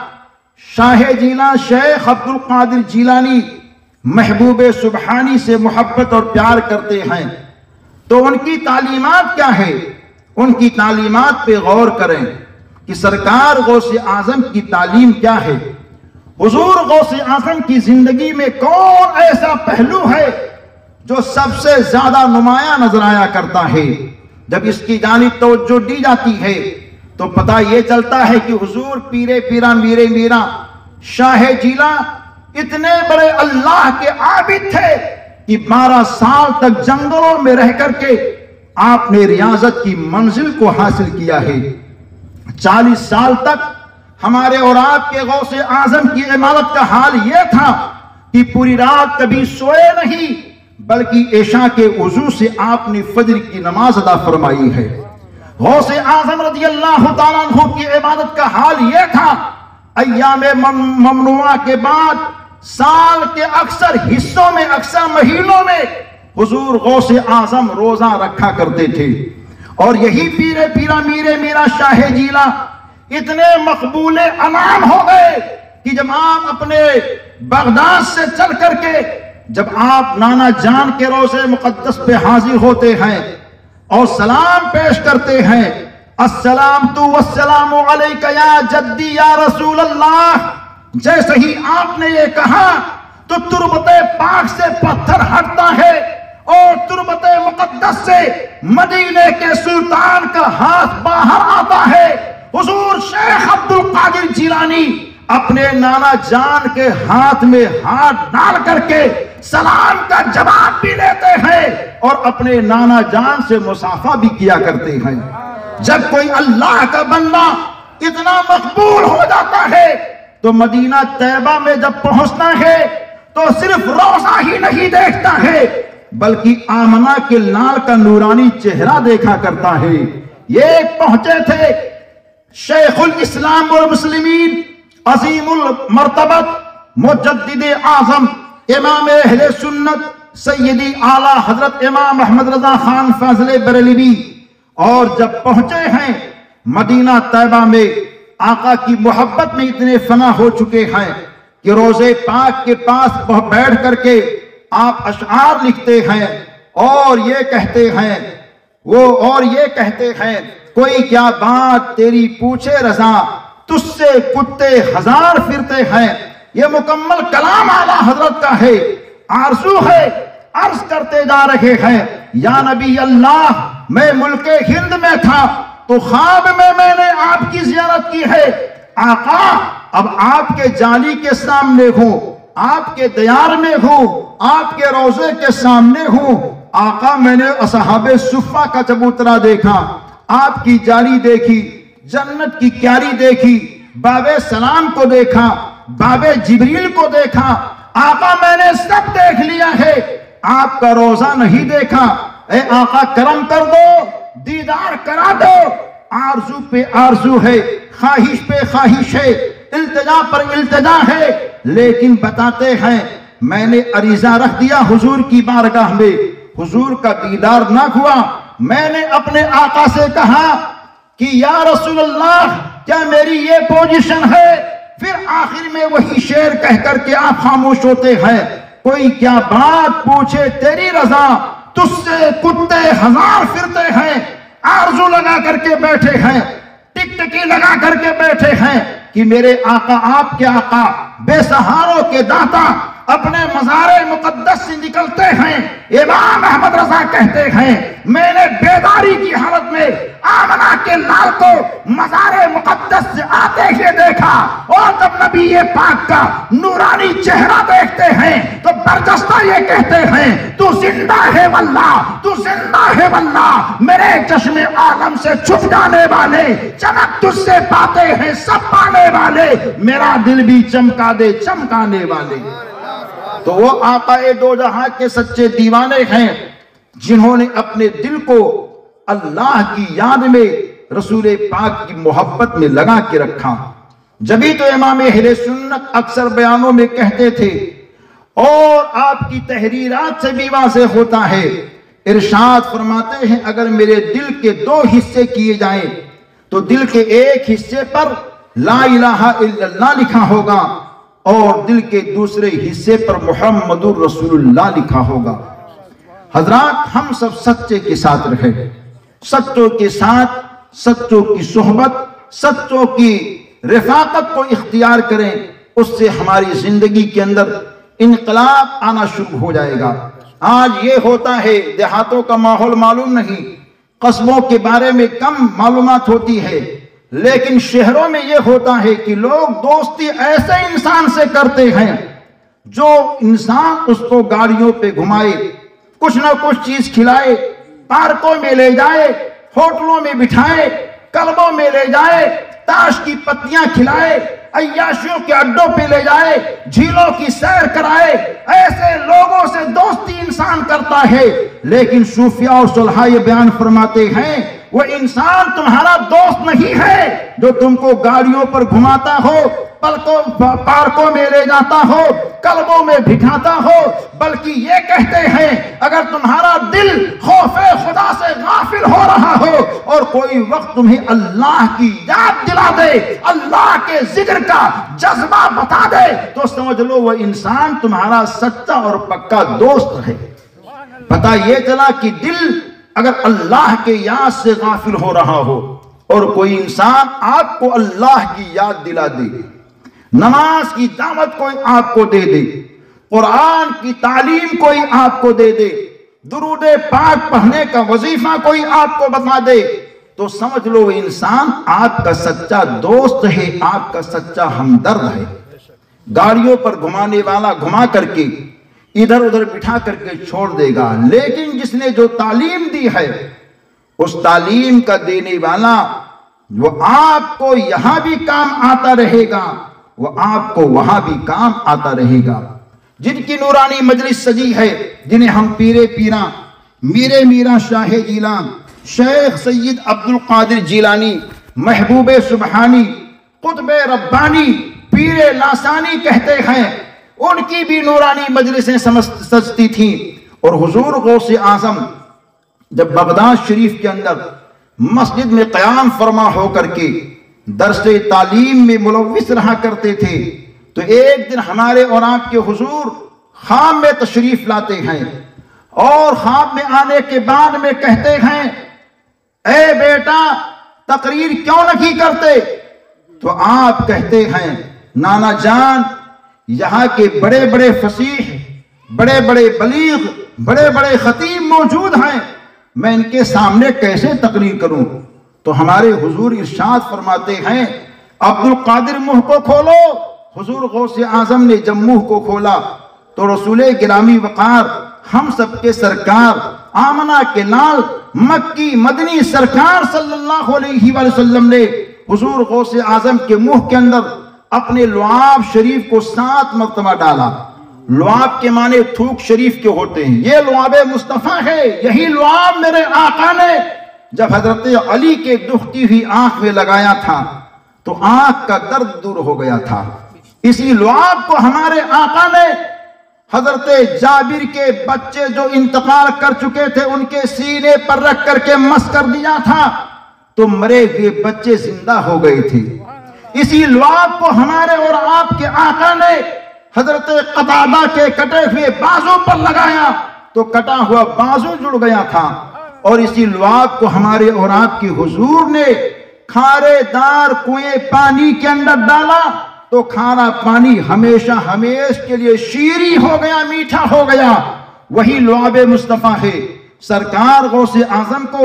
شاہ جیلان شیخ عبد القادر جیلانی محبوب سبحانی سے محبت اور پیار کرتے ہیں تو ان کی تعلیمات کیا ہے؟ ان کی تعلیمات پہ غور کریں کہ سرکار غوث اعظم کی تعلیم کیا ہے۔ حضور غوث اعظم کی زندگی میں کون ایسا پہلو ہے جو سب سے زیادہ نمایاں نظر آیا کرتا ہے؟ جب اس کی جانب توجہ دی جاتی ہے تو پتہ یہ چلتا ہے کہ حضور پیرے پیرا میرے میرا شاہ جیلان اتنے بڑے اللہ کے عابد تھے کہ بارہ سال تک جنگلوں میں رہ کر کے آپ نے ریاضت کی منزل کو حاصل کیا ہے۔ چالیس سال تک ہمارے اور آپ کے غوث اعظم کی عمارت کا حال یہ تھا کہ پوری رات کبھی سوئے نہیں، بلکہ عشاء کے وضو سے آپ نے فجر کی نماز ادا فرمائی ہے۔ غوث اعظم رضی اللہ تعالیٰ عنہ کی عبادت کا حال یہ تھا، ایام ممنوعہ کے بعد سال کے اکثر حصوں میں، اکثر مہینوں میں حضور غوث اعظم روزہ رکھا کرتے تھے۔ اور یہی پیرے پیرا میرے میرا شاہ جیلان اتنے مقبول انعام ہو گئے کہ جب آپ اپنے بغداد سے چل کر کے جب آپ نانا جان کے روضے مقدس پہ حاضر ہوتے ہیں اور سلام پیش کرتے ہیں، السلام تو والسلام علیکہ یا جدی یا رسول اللہ، جیسے ہی آپ نے یہ کہا تو تربت پاک سے پتھر ہٹتا ہے اور تربت مقدس سے مدینے کے سلطان کا ہاتھ باہر آتا ہے۔ حضور شیخ عبد القادر جیلانی اپنے نانا جان کے ہاتھ میں ہاتھ ڈال کر کے سلام کا جواب بھی لیتے ہیں اور اپنے نانا جان سے مصافحہ بھی کیا کرتے ہیں۔ جب کوئی اللہ کا بندہ اتنا مقبول ہو جاتا ہے تو مدینہ طیبہ میں جب پہنچتا ہے تو صرف روزہ ہی نہیں دیکھتا ہے بلکہ آمنہ کے لال کا نورانی چہرہ دیکھا کرتا ہے۔ یہ پہنچے تھے شیخ الاسلام والمسلمین، عظیم المرتبت، مجدد اعظم، امام اہل سنت، سیدی اعلیٰ حضرت امام احمد رضا خان فاضل بریلوی، اور جب پہنچے ہیں مدینہ طیبہ میں آقا کی محبت میں اتنے فنا ہو چکے ہیں کہ روضے پاک کے پاس بیٹھ کر کے آپ اشعار لکھتے ہیں اور یہ کہتے ہیں وہ اور یہ کہتے ہیں کوئی کیا بات تیری پوچھے رضا، تجھ سے کتے ہزار پھرتے ہیں۔ یہ مکمل کلام اعلیٰ حضرت کا ہے، آرزو ہے، عرض کرتے جا رہے ہیں یا نبی اللہ، میں ملک ہند میں تھا تو خواب میں میں نے آپ کی زیارت کی ہے، آقا اب آپ کے جالی کے سامنے ہوں، آپ کے دیار میں ہوں، آپ کے روضے کے سامنے ہوں، آقا میں نے اصحاب صفہ کا چبوترا دیکھا، آپ کی جالی دیکھی، جنت کی کیاری دیکھی، باب سلام کو دیکھا، باب جبریل کو دیکھا، آقا میں نے سب دیکھ لیا ہے، آپ کا روضہ نہیں دیکھا، اے آقا کرم کر دو، دیدار کرا دو۔ آرزو پہ آرزو ہے، خواہش پہ خواہش ہے، التجا پر التجا ہے، لیکن بتاتے ہیں میں نے عریضہ رکھ دیا حضور کی بارگاہ میں، حضور کا دیدار نہ ہوا، میں نے اپنے آقا سے کہا کہ یا رسول اللہ کیا میری یہ پوزیشن ہے؟ پھر آخر میں وہی شعر کہہ کر کے آپ خاموش ہوتے ہیں، کوئی کیا بات پوچھے تیری رضا، تجھ سے کتے ہزار پھرتے ہیں۔ آرزو لگا کر کے بیٹھے ہیں، ٹک ٹکی لگا کر کے بیٹھے ہیں کہ میرے آقا، آپ کے آقا بے سہاروں کے داتا اپنے مزار مقدس سے نکلتے ہیں۔ امام احمد رضا کہتے ہیں میں نے بیداری کی حالت میں آمنہ کے لال کو مزار مقدس سے آتے ہی دیکھا، اور جب نبی پاک کا نورانی چہرہ دیکھتے ہیں تو برجستہ یہ کہتے ہیں تو زندہ ہے واللہ، تو زندہ ہے واللہ، میرے چشم عالم سے چھپ جانے والے، چمک تجھ سے پاتے ہیں سب پانے والے، میرا دل بھی چمکا دے چمکانے والے۔ تو وہ آقا دو جہاں کے سچے دیوانے ہیں جنہوں نے اپنے دل کو اللہ کی یاد میں رسول پاک کی محبت میں لگا کے رکھا۔ جبھی تو امام اہل سنت اکثر بیانوں میں کہتے تھے اور آپ کی تحریرات سے بھی واضح ہوتا ہے، ارشاد فرماتے ہیں اگر میرے دل کے دو حصے کیے جائیں تو دل کے ایک حصے پر لا الہ الا اللہ لکھا ہوگا اور دل کے دوسرے حصے پر محمد الرسول اللہ لکھا ہوگا۔ حضرات ہم سب سچے کے ساتھ رہے، سچوں کے ساتھ، سچوں کی صحبت، سچوں کی رفاقت کو اختیار کریں، اس سے ہماری زندگی کے اندر انقلاب آنا شروع ہو جائے گا۔ آج یہ ہوتا ہے، دیہاتوں کا ماحول معلوم نہیں، قصبوں کے بارے میں کم معلومات ہوتی ہے، لیکن شہروں میں یہ ہوتا ہے کہ لوگ دوستی ایسے انسان سے کرتے ہیں جو انسان اس کو گاڑیوں پہ گھمائے، کچھ نہ کچھ چیز کھلائے، پارکوں میں لے جائے، ہوٹلوں میں بٹھائے، کلبوں میں لے جائے، تاش کی پتیاں کھلائے، عیاشیوں کے اڈوں پہ لے جائے، جھیلوں کی سیر کرائے، ایسے لوگوں سے دوستی انسان کرتا ہے۔ لیکن صوفیاء اور صلحاء یہ بیان فرماتے ہیں وہ انسان تمہارا دوست نہیں ہے جو تم کو گاڑیوں پر گھماتا ہو، پلکوں پارکوں میں لے جاتا ہو، کلبوں میں بٹھاتا ہو، بلکہ یہ کہتے ہیں اگر تمہارا دل خوف خدا سے غافل ہو رہا ہو اور کوئی وقت تمہیں اللہ کی یاد دلا دے، اللہ کے ذکر کا جذبہ بتا دے، تو سمجھ لو وہ انسان تمہارا سچا اور پکا دوست ہے۔ پتہ یہ چلا کہ دل اگر اللہ کے یاد سے غافل ہو رہا ہو اور کوئی انسان آپ کو اللہ کی یاد دلا دے، نماز کی دعوت کوئی آپ کو دے دے، قرآن کی تعلیم کوئی آپ کو دے دے، درود پاک پڑھنے کا وظیفہ کوئی آپ کو بتا دے، تو سمجھ لو وہ انسان آپ کا سچا دوست ہے، آپ کا سچا ہمدرد ہے۔ گاڑیوں پر گھمانے والا گھما کر کے ادھر ادھر بٹھا کر کے چھوڑ دے گا، لیکن جس نے جو تعلیم دی ہے اس تعلیم کا دینے والا وہ آپ کو یہاں بھی کام آتا رہے گا، وہ آپ کو وہاں بھی کام آتا رہے گا۔ جن کی نورانی مجلس سجی ہے، جنہیں ہم پیرے پیراں میرے میرا شاہ جیلان شیخ سید عبد القادر جیلانی محبوب سبحانی قطب ربانی پیر لاسانی کہتے ہیں، ان کی بھی نورانی مجلسیں سجتی تھیں۔ اور حضور غوث اعظم جب بغداد شریف کے اندر مسجد میں قیام فرما ہو کر کے درس تعلیم میں ملوث رہا کرتے تھے، تو ایک دن ہمارے اور آپ کے حضور خواب میں تشریف لاتے ہیں، اور خواب میں آنے کے بعد میں کہتے ہیں، اے بیٹا تقریر کیوں نہیں کرتے؟ تو آپ کہتے ہیں، نانا جان یہاں کے بڑے بڑے فصیح، بڑے بڑے بلیغ، بڑے بڑے خطیب موجود ہیں، میں ان کے سامنے کیسے تقریر کروں؟ تو ہمارے حضور ارشاد فرماتے ہیں، عبد القادر منہ کو کھولو۔ حضور غوث اعظم نے جب منہ کو کھولا تو رسول گرامی وقار ہم سب کے سرکار آمنہ کے لال مکی مدنی سرکار صلی اللہ علیہ وآلہ وسلم نے حضور غوث اعظم کے منہ کے اندر اپنے لعاب شریف کو سات مرتبہ ڈالا۔ لعاب کے معنی تھوک شریف کے ہوتے ہیں، یہ لعاب مصطفیٰ ہے۔ یہی لعاب میرے آقا نے جب حضرت علی کے دکھتی ہوئی آنکھ میں لگایا تھا تو آنکھ کا درد دور ہو گیا تھا۔ اسی لعاب کو ہمارے آقا نے حضرت جابر کے بچے جو انتقال کر چکے تھے ان کے سینے پر رکھ کر کے مس کر دیا تھا تو مرے ہوئے بچے زندہ ہو گئے تھے۔ اسی لعاب کو ہمارے اور آپ کے آقا نے حضرت قتادہ کے کٹے ہوئے بازو پر لگایا تو کٹا ہوا بازو جڑ گیا تھا۔ اور اسی لعاب کو ہمارے اور آپ کے حضور نے کھارے دار کنویں پانی کے اندر ڈالا تو کھارا پانی ہمیشہ ہمیش کے لیے شیریں ہو گیا، میٹھا ہو گیا۔ وہی لعاب مصطفیٰ ہے۔ سرکار غوث اعظم کو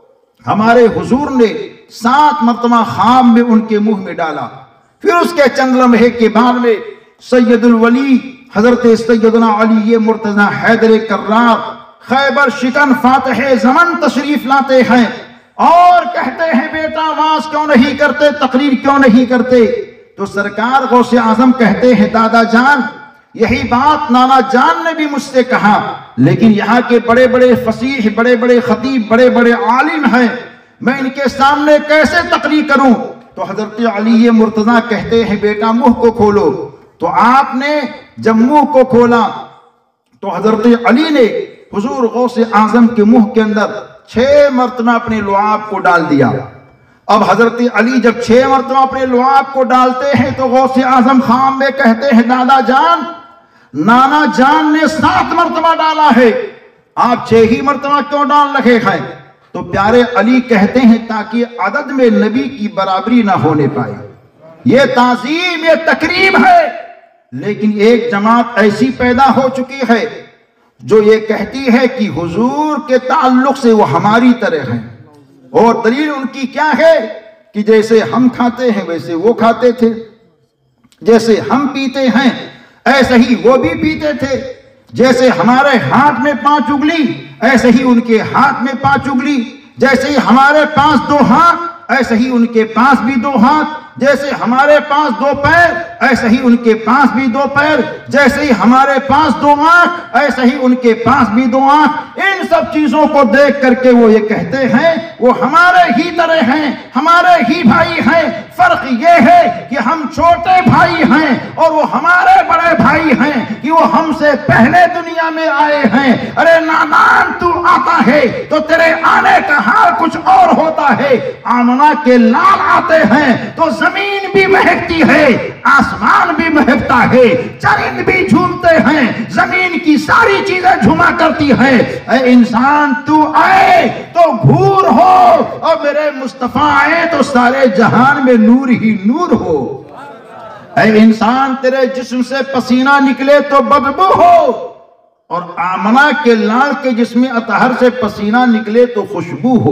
ہمارے حضور نے سات مرتبہ خواب میں ان کے منہ میں ڈالا۔ پھر اس کے چند لمحے کے بعد میں سید الولی حضرت سیدنا علی مرتضی حیدر کرار خیبر شکن فاتح زمن تشریف لاتے ہیں اور کہتے ہیں، بیٹا واز کیوں نہیں کرتے، تقریر کیوں نہیں کرتے؟ تو سرکار غوث اعظم کہتے ہیں، دادا جان یہی بات نانا جان نے بھی مجھ سے کہا، لیکن یہاں کے بڑے بڑے فصیح، بڑے بڑے خطیب، بڑے بڑے عالم ہیں، میں ان کے سامنے کیسے تقریر کروں؟ تو حضرت علی مرتضی کہتے ہیں، بیٹا منہ کو کھولو۔ تو آپ نے جب منہ کو کھولا تو حضرت علی نے حضور غوث اعظم کے منہ کے اندر چھ مرتبہ اپنے لعاب کو ڈال دیا۔ اب حضرت علی جب چھ مرتبہ اپنے لعاب کو ڈالتے ہیں تو غوث اعظم خام میں کہتے ہیں، دادا جان نانا جان نے سات مرتبہ ڈالا ہے، آپ چھ ہی مرتبہ کیوں ڈال رہے ہیں؟ تو پیارے علی کہتے ہیں، تاکہ عدد میں نبی کی برابری نہ ہونے پائے۔ یہ تعظیم، یہ تکریم ہے، لیکن ایک جماعت ایسی پیدا ہو چکی ہے جو یہ کہتی ہے کہ حضور کے تعلق سے وہ ہماری طرح ہیں، اور دلیل ان کی کیا ہے کہ جیسے ہم کھاتے ہیں ویسے وہ کھاتے تھے، جیسے ہم پیتے ہیں ایسے ہی وہ بھی پیتے تھے، جیسے ہمارے ہاتھ میں پانچ انگلی ایسے ہی ان کے ہاتھ میں پانچ انگلی، جیسے ہی ہمارے پاس دو ہاتھ ایسے ہی ان کے پاس بھی دو ہاتھ، جیسے ہمارے پاس دو پیر ایسے ہی ان کے پاس بھی دو پیر، جیسے ہی ہمارے پاس دو آنکھ ایسے ہی ان کے پاس بھی دو آنکھ۔ ان سب چیزوں کو دیکھ کر کے وہ یہ کہتے ہیں وہ ہمارے ہی طرح ہیں، ہمارے ہی بھائی ہیں، فرق یہ ہے کہ ہم چھوٹے بھائی ہیں اور وہ ہمارے بڑے بھائی ہیں کہ وہ ہم سے پہلے دنیا میں آئے ہیں۔ ارے نادان تو آتا ہے تو تیرے آنے کا حال کچھ اور ہوتا ہے۔ آمنہ کے لال آتے ہیں تو زمین بھی مہکتی ہے، آسمان بھی مہکتا ہے، چرند بھی جھومتے ہیں، زمین کی ساری چیزیں جھوما کرتی ہیں۔ اے انسان تو آئے تو گھور ہو، اور میرے مصطفیٰ آئے تو سارے جہان میں نور ہی نور ہو۔ اے انسان تیرے جسم سے پسینہ نکلے تو بدبو ہو، اور آمنہ کے لال کے جسم اطہر سے پسینہ نکلے تو خوشبو ہو۔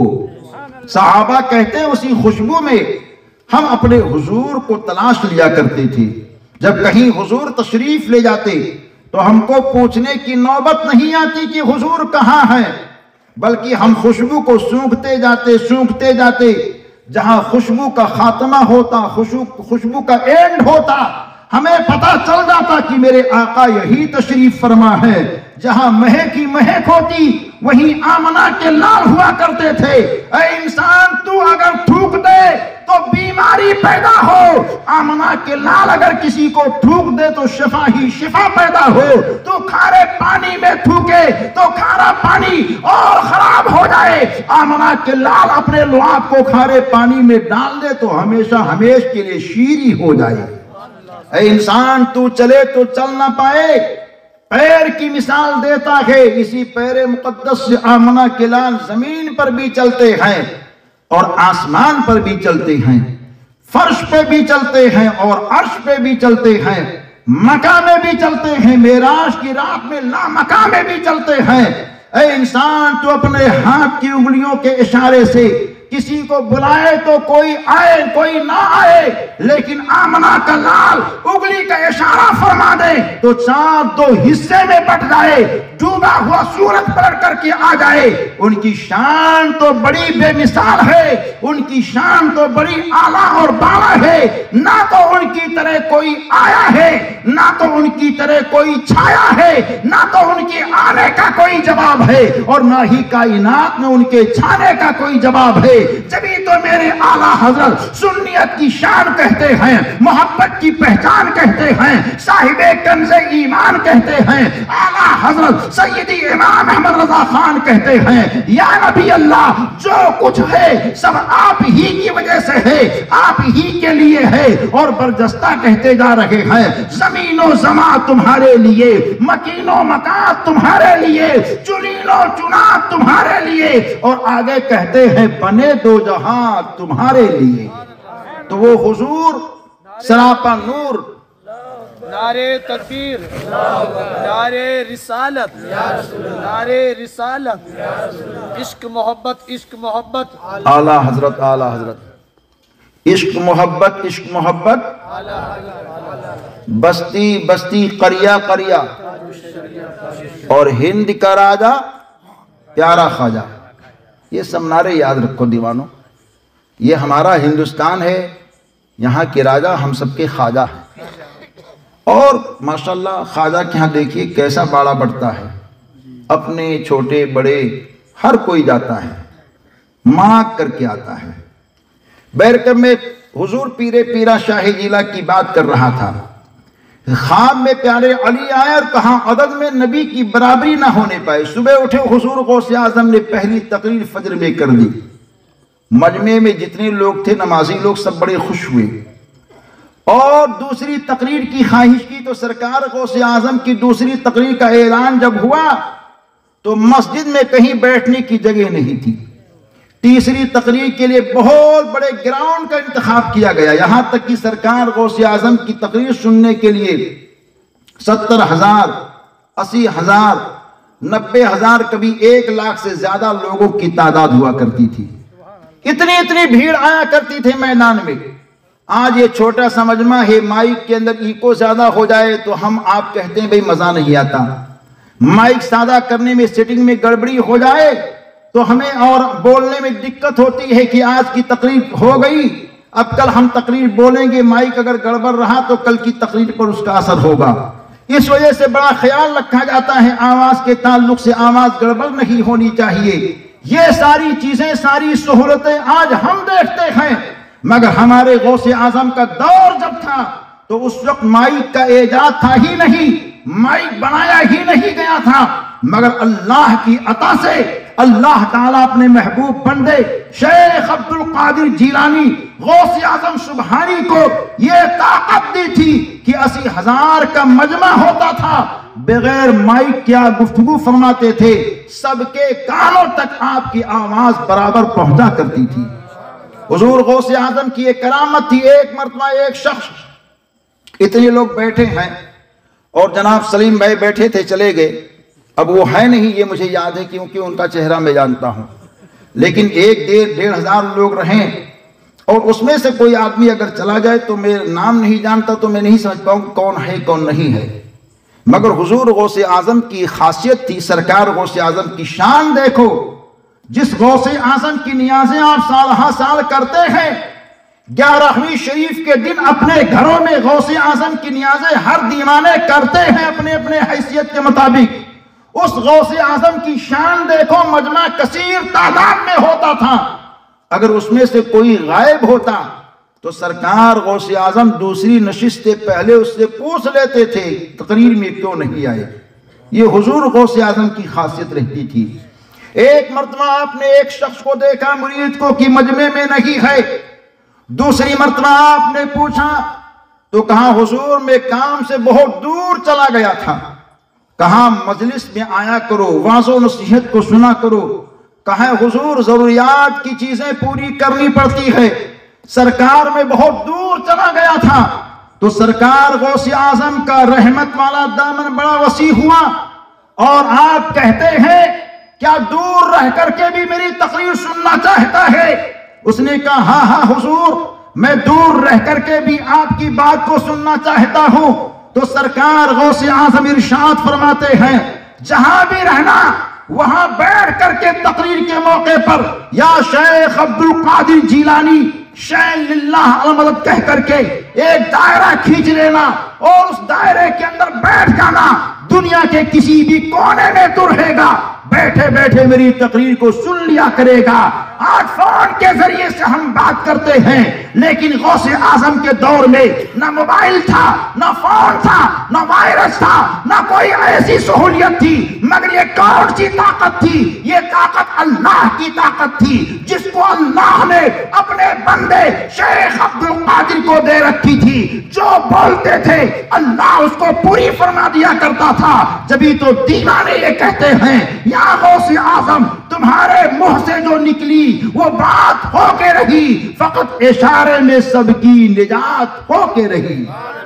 صحابہ کہتے ہیں اسی خوشبو میں ہم اپنے حضور کو تلاش لیا کرتے تھے۔ جب کہیں حضور تشریف لے جاتے تو ہم کو پوچھنے کی نوبت نہیں آتی کہ حضور کہاں ہے، بلکہ ہم خوشبو کو سونگھتے جاتے سونگھتے جاتے جہاں خوشبو کا خاتمہ ہوتا، خوشبو کا اینڈ ہوتا، ہمیں پتہ چل جاتا کہ میرے آقا یہی تشریف فرما ہے۔ جہاں مہک ہی مہک ہوتی وہیں آمنہ کے لال ہوا کرتے تھے۔ اے انسان تو اگر تھوک دے تو بیماری پیدا ہو، آمنہ کے لال اگر کسی کو تھوک دے تو شفا ہی شفا پیدا ہو۔ تو کھارے پانی میں تھوکے تو کھارا پانی اور خراب ہو جائے، آمنہ کے لال اپنے لعاب کو کھارے پانی میں ڈال دے تو ہمیشہ ہمیش کے لیے شیریں ہو جائے۔ اے انسان تو چلے تو چل نہ پائے، پیر کی مثال دیتا ہے، اسی پیر مقدس سے آمنہ کے لال زمین پر بھی چلتے ہیں اور آسمان پر بھی چلتے ہیں، فرش پہ بھی چلتے ہیں اور عرش پہ بھی چلتے ہیں، مکہ میں بھی چلتے ہیں، معراج کی رات میں لامکہ میں بھی چلتے ہیں۔ اے انسان تو اپنے ہاتھ کی انگلیوں کے اشارے سے کسی کو بلائے تو کوئی آئے کوئی نہ آئے، لیکن آمنہ کا لال انگلی کا اشارہ فرما دے تو چاند دو حصے میں بٹ جائے، ڈوبا ہوا سورج پلٹ کر کے آ جائے۔ ان کی شان تو بڑی بے مثال ہے، ان کی شان تو بڑی اعلیٰ اور بالا ہے، نہ تو ان کی طرح کوئی آیا ہے، نہ تو ان کی طرح کوئی چھایا ہے، نہ تو ان کے آنے کا کوئی جواب ہے، اور نہ ہی کائنات میں ان کے چھانے کا کوئی جواب ہے۔ جبھی تو میرے اعلیٰ حضرت سنیت کی شان کہتے ہیں، محبت کی پہچان کہتے ہیں، صاحب کنز ایمان کہتے ہیں، اعلیٰ حضرت سیدی امام احمد رضا خان کہتے ہیں، یا نبی اللہ جو کچھ ہے سب آپ ہی کی وجہ سے ہے، آپ ہی کے لیے ہے، اور برجستہ کہتے جا رہے ہیں، زمین و زمان تمہارے لیے، مکین و مکان تمہارے لیے، چنین و چنات تمہارے لیے، اور آگے کہتے ہیں بنے دو جہاں تمہارے لیے۔ تو وہ حضور سراپا نور، نعرے تکبیر، نعرے رسالت، نعرے رسالت، عشق محبت، عشق محبت، اعلیٰ حضرت اعلیٰ حضرت، عشق محبت عشق محبت، بستی بستی قریہ قریہ، اور ہند کا راجہ پیارا خواجہ۔ یہ سب نعرے یاد رکھو دیوانوں، یہ ہمارا ہندوستان ہے، یہاں کے راجہ ہم سب کے خواجہ ہیں، اور ماشاءاللہ خواجہ کے ہاں دیکھیے کیسا باڑا بڑھتا ہے، اپنے چھوٹے بڑے ہر کوئی جاتا ہے، مانگ کر کے آتا ہے۔ بیرکب میں حضور پیر پیرا شاہ جیلہ کی بات کر رہا تھا، خواب میں پیارے علی آئے اور کہا عدد میں نبی کی برابری نہ ہونے پائے۔ صبح اٹھے حضور غوث اعظم نے پہلی تقریر فجر میں کر دی، مجمع میں جتنے لوگ تھے نمازی لوگ سب بڑے خوش ہوئے، اور دوسری تقریر کی خواہش کی تو سرکار غوث اعظم کی دوسری تقریر کا اعلان جب ہوا تو مسجد میں کہیں بیٹھنے کی جگہ نہیں تھی۔ تیسری تقریر کے لیے بہت بڑے گراؤنڈ کا انتخاب کیا گیا، یہاں تک کہ سرکار غوث اعظم کی تقریر سننے کے لیے ستر ہزار، اسی ہزار، نبے ہزار، کبھی ایک لاکھ سے زیادہ لوگوں کی تعداد ہوا کرتی تھی۔ اتنی اتنی بھیڑ آیا کرتی تھی میدان میں۔ آج یہ چھوٹا سا مجمع ہے، مائک کے اندر ایکو زیادہ ہو جائے تو ہم آپ کہتے ہیں بھئی مزہ نہیں آتا، مائک سادہ کرنے میں سیٹنگ میں گڑبڑی ہو جائے تو ہمیں اور بولنے میں دقت ہوتی ہے کہ آج کی تقریر ہو گئی، اب کل ہم تقریر بولیں گے، مائک اگر گڑبڑ رہا تو کل کی تقریر پر اس کا اثر ہوگا۔ اس وجہ سے بڑا خیال رکھا جاتا ہے، آواز کے تعلق سے آواز گڑبڑ نہیں ہونی چاہیے۔ یہ ساری چیزیں، ساری سہولتیں آج ہم دیکھتے ہیں، مگر ہمارے غوث اعظم کا دور جب تھا تو اس وقت مائک کا ایجاد تھا ہی نہیں، مائک بنایا ہی نہیں گیا تھا، مگر اللہ کی عطا سے اللہ تعالیٰ اپنے محبوب بندے شیخ عبد القادر جیلانی غوث اعظم سبحانی کو یہ طاقت دی تھی کہ اسی ہزار کا مجمع ہوتا تھا، بغیر مائک کیا گفتگو فرماتے تھے، سب کے کانوں تک آپ کی آواز برابر پہنچا کرتی تھی۔ حضور غوث اعظم کی ایک کرامت تھی، ایک مرتبہ ایک شخص، اتنے لوگ بیٹھے ہیں اور جناب سلیم بھائی بیٹھے تھے، چلے گئے، اب وہ ہے نہیں، یہ مجھے یاد ہے کیونکہ ان کا چہرہ میں جانتا ہوں، لیکن ایک ڈیڑھ ڈیڑھ ہزار لوگ رہیں اور اس میں سے کوئی آدمی اگر چلا جائے تو میں نام نہیں جانتا تو میں نہیں سمجھ پاؤں کون ہے کون نہیں ہے، مگر حضور غوث اعظم کی خاصیت تھی، سرکار غوث اعظم کی شان دیکھو جس غوث اعظم کی نیازیں آپ سال ہا سال کرتے ہیں، گیارہویں شریف کے دن اپنے گھروں میں غوث اعظم کی نیازیں ہر دیوانے کرتے ہیں اپنے اپنے حیثیت کے مطابق۔ اس غوث اعظم کی شان دیکھو، مجمع کثیر تعداد میں ہوتا تھا، اگر اس میں سے کوئی غائب ہوتا تو سرکار غوث اعظم دوسری نشست سے پہلے اس سے پوچھ لیتے تھے تقریر میں کیوں نہیں آئے۔ یہ حضور غوث اعظم کی خاصیت رہتی تھی۔ ایک مرتبہ آپ نے ایک شخص کو دیکھا مرید کو کہ مجمع میں نہیں ہے، دوسری مرتبہ آپ نے پوچھا تو کہا حضور میں کام سے بہت دور چلا گیا تھا، کہا مجلس میں آیا کرو، واعظ و نصیحت کو سنا کرو، کہا حضور ضروریات کی چیزیں پوری کرنی پڑتی ہے، سرکار میں بہت دور چلا گیا تھا۔ تو سرکار غوث اعظم کا رحمت والا دامن بڑا وسیع ہوا اور آپ کہتے ہیں کیا دور رہ کر کے بھی میری تقریر سننا چاہتا ہے؟ اس نے کہا ہاں ہاں حضور میں دور رہ کر کے بھی آپ کی بات کو سننا چاہتا ہوں۔ تو سرکار غوث اعظم ارشاد فرماتے ہیں جہاں بھی رہنا وہاں بیٹھ کر کے تقریر کے موقع پر یا شیخ عبد القادر جیلانی شین للہ المدد کہہ کر کے ایک دائرہ کھینچ لینا اور اس دائرے کے اندر بیٹھ جانا، دنیا کے کسی بھی کونے میں تو رہے گا، بیٹھے بیٹھے میری تقریر کو سن لیا کرے گا۔ آج فون کے ذریعے سے ہم بات کرتے ہیں، لیکن غوث اعظم کے دور میں نہ موبائل تھا، نہ فون تھا، نہ وائرس تھا، نہ کوئی ایسی سہولیت تھی، مگر یہ کون سی طاقت تھی؟ یہ طاقت اللہ کی طاقت تھی جس کو اللہ نے اپنے بندے شیخ عبد القادر کو دے رکھی تھی۔ جو بولتے تھے اللہ اس کو پوری فرما دیا کرتا تھا۔ جبھی تو دیوانے یہ کہتے ہیں یا غوث اعظم تمہارے منہ سے جو نکلی وہ بات ہو کے رہی، فقط اشارے میں سب کی نجات ہو کے رہی۔